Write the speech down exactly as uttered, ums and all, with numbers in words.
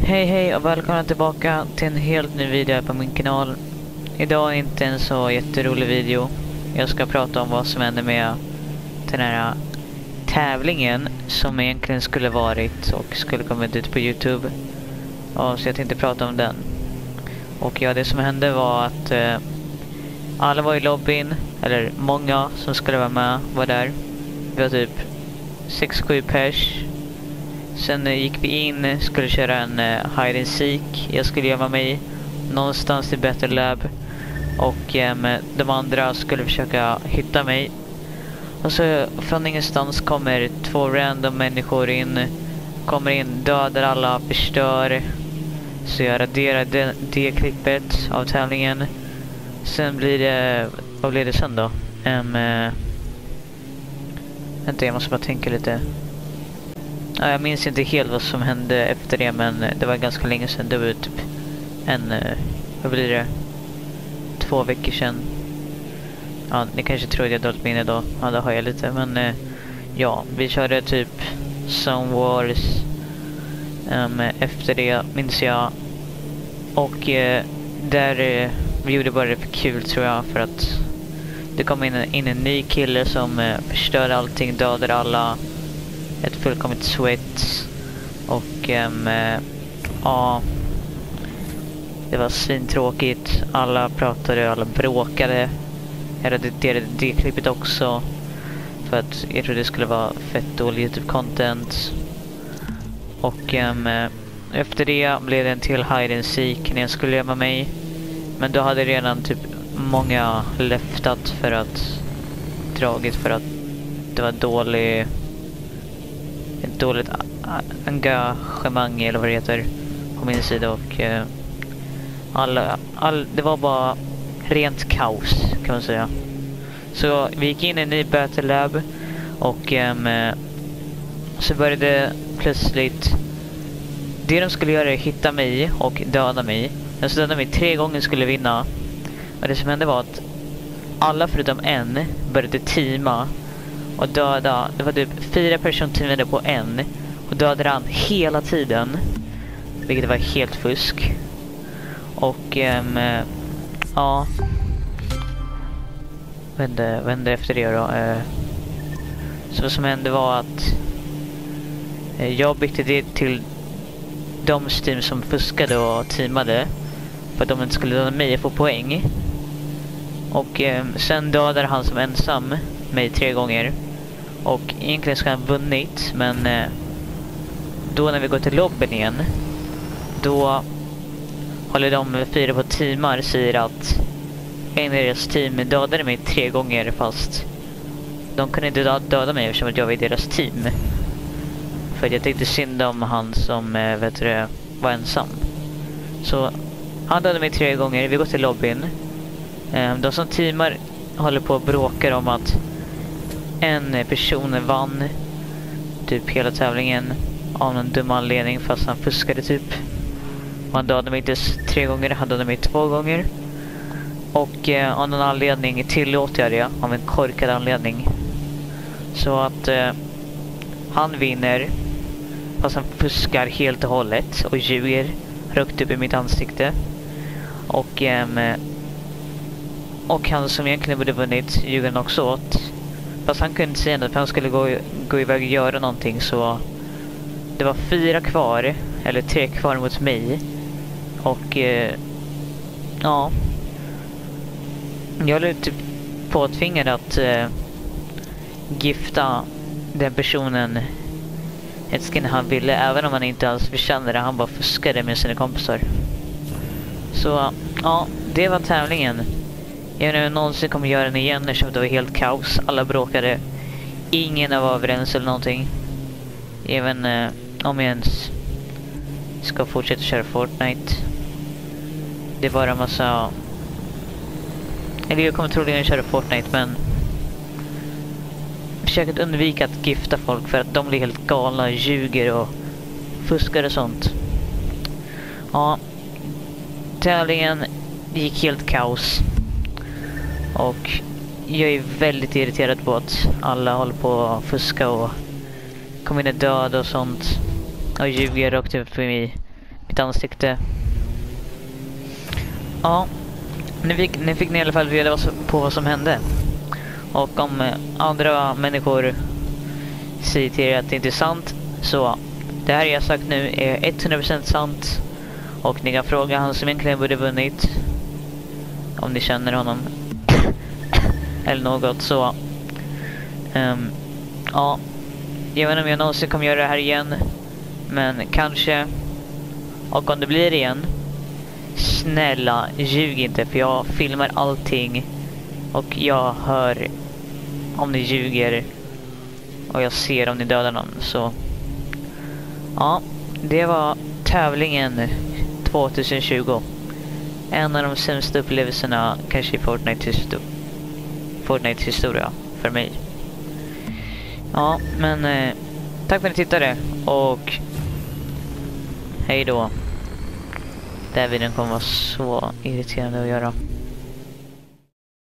Hej hej och välkomna tillbaka till en helt ny video här på min kanal. Idag är inte en så jätterolig video. Jag ska prata om vad som hände med den här tävlingen som egentligen skulle varit och skulle kommit ut på YouTube. Ja, så jag tänkte prata om den. Och ja, det som hände var att eh, alla var i lobbyn, eller många som skulle vara med var där. Vi var typ sex sju pers. Sen eh, gick vi in, skulle köra en eh, hide and seek. Jag skulle gömma mig någonstans i Battle Lab. Och eh, de andra skulle försöka hitta mig. Och så från ingenstans kommer två random människor in. Kommer in, dödar alla, förstör. Så jag raderar det, det klippet av tävlingen. Sen blir det... Vad blir det sen då? Um, uh, vänta, jag måste bara tänka lite. Ja, jag minns inte helt vad som hände efter det, men det var ganska länge sedan. Det var typ en... Uh, vad blir det? Två veckor sedan. Ja, ni kanske tror att jag dåligt minne då. Ja, det har jag lite. Men uh, ja, vi körde typ Some Wars. Um, efter det minns jag. Och uh, där uh, vi gjorde bara det för kul, tror jag, för att det kom in en, in en ny kille som uh, förstörde allting, dödade alla, ett fullkomligt sweat. Och um, uh, ja, det var svintråkigt. Alla pratade, alla bråkade. Jag redigerade det klippet också för att jag trodde det skulle vara fett dålig YouTube-content. Och um, efter det blev det en till hide and seek när jag skulle gömma mig. Men då hade redan typ många leftat för att dragit för att det var dålig ett dåligt engagemang eller vad det heter på min sida. Och uh, alla, all, det var bara rent kaos, kan man säga. Så vi gick in i en ny Battle Lab. Och um, så började plötsligt det de skulle göra är hitta mig och döda mig. Den som dödade mig tre gånger skulle vinna. Och det som hände var att alla förutom en började teama och döda. Det var typ fyra personer teamade på en och dödade han hela tiden, vilket var helt fusk. Och um, ja, vad hände, vad hände efter det då? Uh, så vad som hände var att uh, jag bytte det till de team som fuskade och teamade för att de inte skulle döda mig och få poäng. Och eh, sen dödade han som ensam mig tre gånger. Och egentligen ska han vunnit, men eh, då när vi går till lobbyn igen, då håller de fyra på teamar, säger att en av deras team dödade mig tre gånger, fast de kunde inte döda mig eftersom jag var i deras team. För jag tyckte synd om han som äh, vet du, var ensam. Så han dödade mig tre gånger. Vi går till lobbyn. Ehm, de som teamar håller på och bråkar om att en person vann typ hela tävlingen av någon dum anledning, fast han fuskade typ. Och han dödade mig inte tre gånger, han dödade mig två gånger. Och eh, av någon anledning tillåter jag det, av en korkad anledning. Så att eh, han vinner, fast han fuskar helt och hållet och ljuger rakt upp i mitt ansikte. Och um, och han som egentligen borde vunnit ljuger han också åt. Fast han kunde inte säga något, för han skulle gå, gå iväg och göra någonting. Så det var fyra kvar, eller tre kvar mot mig. Och uh, ja, jag blev typ påtvingad att uh, gifta den personen ett skin han ville, även om han inte alls förtjänade det. Han bara fuskade med sina kompisar. Så ja, det var tävlingen. Jag vet inte om jag någonsin kommer göra den igen, eftersom det var helt kaos. Alla bråkade. Ingen var överens eller någonting. Även eh, om jag ens ska fortsätta köra Fortnite. Det var en massa... Eller jag kommer troligen köra Fortnite, men försökt undvika att gifta folk för att de blir helt galna, ljuger och fuskar och sånt. Ja, tävlingen gick helt kaos. Och jag är väldigt irriterad på att alla håller på att fuska och kommer in död och sånt. Och ljuger rakt upp i mitt ansikte. Ja, nu fick, nu fick ni i alla fall reda på vad som hände. Och om eh, andra människor säger till er att det inte är sant, så det här jag sagt nu är hundra procent sant. Och ni kan fråga han som egentligen borde vunnit, om ni känner honom eller något. Så um, ja, jag vet inte om jag någonsin kommer göra det här igen, men kanske. Och om det blir igen, snälla ljug inte, för jag filmar allting och jag hör om ni ljuger och jag ser om ni dödar någon. Så ja, det var tävlingen tjugo. En av de sämsta upplevelserna kanske i Fortnite histo- Fortnite historia för mig. Ja, men eh, tack för att ni tittade och hej då. Den här videon kommer vara så irriterande att göra.